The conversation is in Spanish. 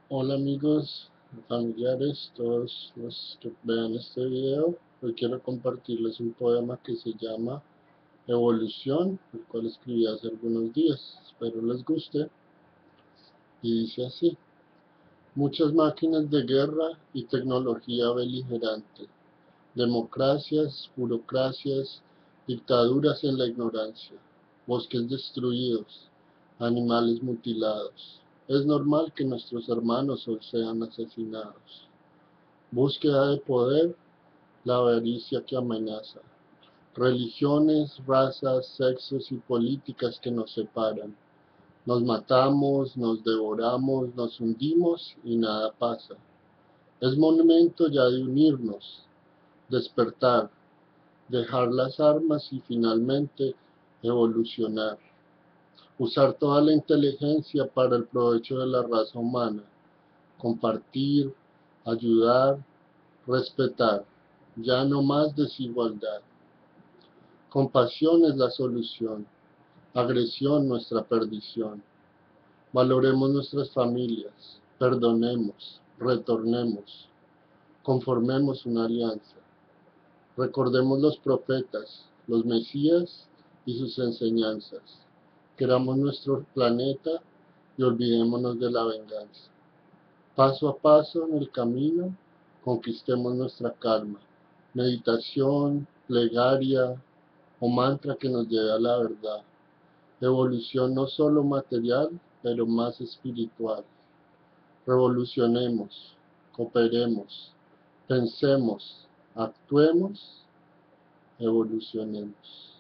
Hola amigos, familiares, todos los que vean este video. Hoy quiero compartirles un poema que se llama Evolución, el cual escribí hace algunos días. Espero les guste. Y dice así: muchas máquinas de guerra y tecnología beligerante, democracias, burocracias, dictaduras en la ignorancia, bosques destruidos, animales mutilados. Es normal que nuestros hermanos hoy sean asesinados. Búsqueda de poder, la avaricia que amenaza. Religiones, razas, sexos y políticas que nos separan. Nos matamos, nos devoramos, nos hundimos y nada pasa. Es momento ya de unirnos, despertar, dejar las armas y finalmente evolucionar. Usar toda la inteligencia para el provecho de la raza humana. Compartir, ayudar, respetar. Ya no más desigualdad. Compasión es la solución. Agresión nuestra perdición. Valoremos nuestras familias. Perdonemos, retornemos. Conformemos una alianza. Recordemos los profetas, los mesías y sus enseñanzas. Queramos nuestro planeta y olvidémonos de la venganza. Paso a paso en el camino, conquistemos nuestra calma. Meditación, plegaria o mantra que nos lleve a la verdad. Evolución no solo material, pero más espiritual. Revolucionemos, cooperemos, pensemos, actuemos, evolucionemos.